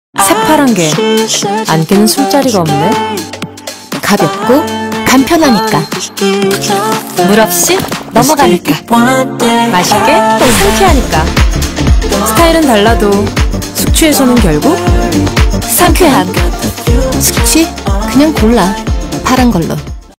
새파란 게 안 깨는 술자리가 없네. 가볍고 간편하니까, 물 없이 넘어가니까, 맛있게 또 상쾌하니까. 스타일은 달라도 숙취해소는 결국 상쾌함. 숙취? 그냥 골라. 파란 걸로.